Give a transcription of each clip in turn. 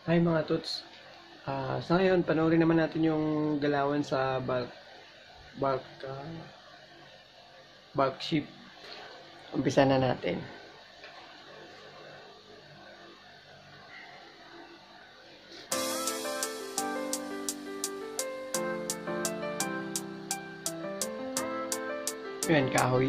Hi mga tots. Sa ngayon, panoorin naman natin yung galawan sa bulk, bulk ship. Umpisa na natin. Yan, kahoy.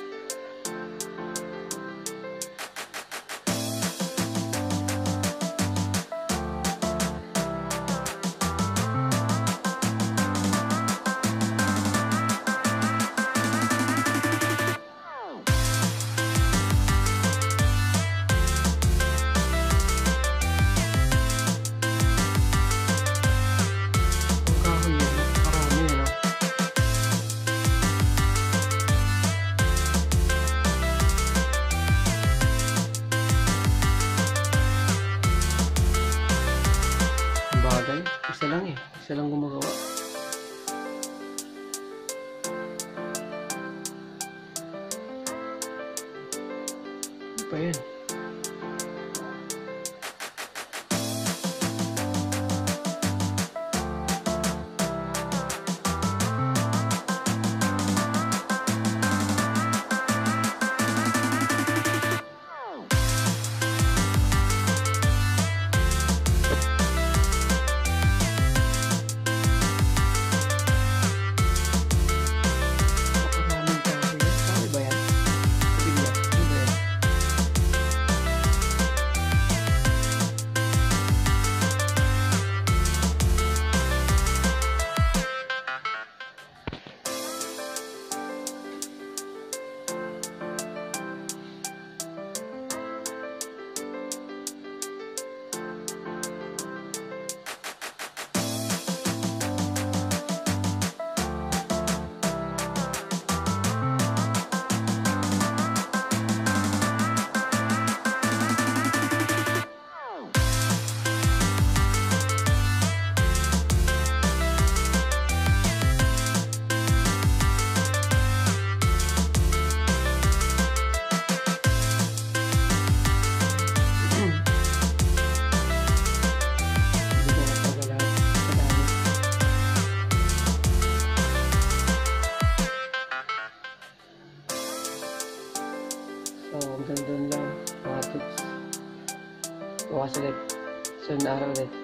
Bagay, isa lang eh. Isa lang gumagawa. Ano pa yan? So, hanggang doon lang mga tips. Bukas ulit. Sunod na araw ulit.